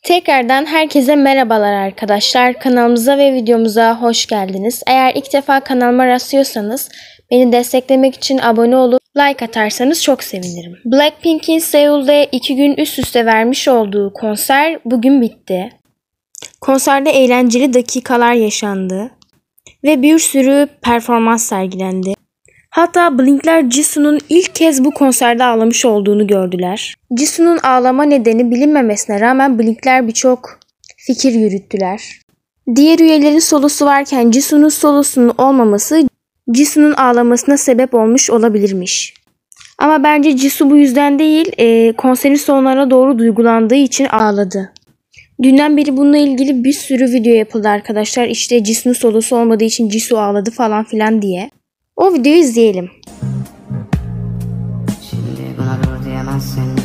Tekrardan herkese merhabalar arkadaşlar. Kanalımıza ve videomuza hoş geldiniz. Eğer ilk defa kanalıma rastlıyorsanız beni desteklemek için abone olup like atarsanız çok sevinirim. Blackpink'in Seul'de 2 gün üst üste vermiş olduğu konser bugün bitti. Konserde eğlenceli dakikalar yaşandı ve bir sürü performans sergilendi. Hatta Blink'ler Jisoo'nun ilk kez bu konserde ağlamış olduğunu gördüler. Jisoo'nun ağlama nedeni bilinmemesine rağmen Blink'ler birçok fikir yürüttüler. Diğer üyelerin solosu varken Jisoo'nun solosunun olmaması Jisoo'nun ağlamasına sebep olmuş olabilirmiş. Ama bence Jisoo bu yüzden değil, konserin sonlarına doğru duygulandığı için ağladı. Dünden beri bununla ilgili bir sürü video yapıldı arkadaşlar. İşte Jisoo'nun solosu olmadığı için Jisoo ağladı falan filan diye. O videoyu izleyelim. Şimdi buna dur diyemezsin.